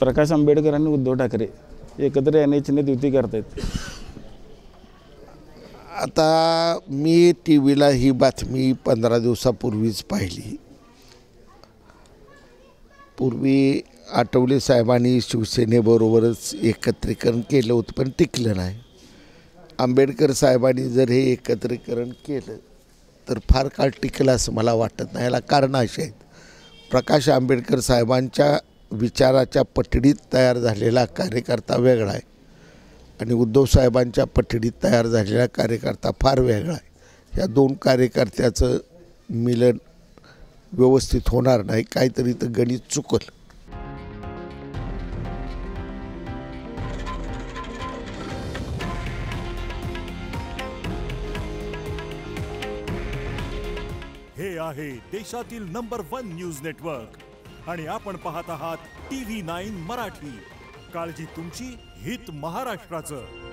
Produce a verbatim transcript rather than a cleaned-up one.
प्रकाश आंबेडकर आणि उद्धव ठाकरे एकत्र येण्याची युती करतायत। आता मी टी व्हीला ही बातमी पंधरा दिवसापूर्वीच पाहिली। पूर्वी आठवले साहेबांनी शिवसेनेबरोबरच एकत्रीकरण केलं होतं, पण टिकलं नाही। आंबेडकर साहेबांनी जर हे एकत्रीकरण केलं तर फार काळ टिकलं असं मला वाटत नाही। याला कारण अशी आहेत, प्रकाश आंबेडकर साहेबांच्या विचाराच्या पठडीत तयार झालेला कार्यकर्ता वेगळा आहे आणि उद्धव साहेबांच्या पठडीत तयार झालेला कार्यकर्ता फार वेगळा आहे। या दोन कार्यकर्त्याचं मिलन व्यवस्थित होणार नाही, काहीतरी तर गणित चुकल। हे आहे देशातील नंबर वन न्यूज नेटवर्क आणि आपण पाहत आहात टी व्ही नाईन मराठी। काळजी तुमची, हित महाराष्ट्राचं।